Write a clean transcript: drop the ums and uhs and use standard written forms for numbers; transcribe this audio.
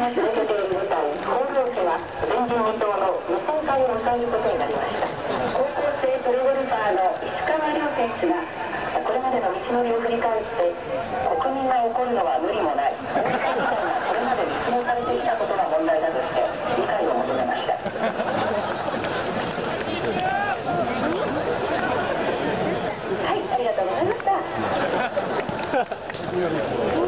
が続けている舞台「放浪記」は前人未到の2000回を迎えることになりました。高校生プロゴルファーの石川遼選手がこれまでの道のりを振り返って国民が怒るのは無理もない、大会自体がこれまで立証されてきたことが問題だとして理解を求めました。はい、ありがとうございました。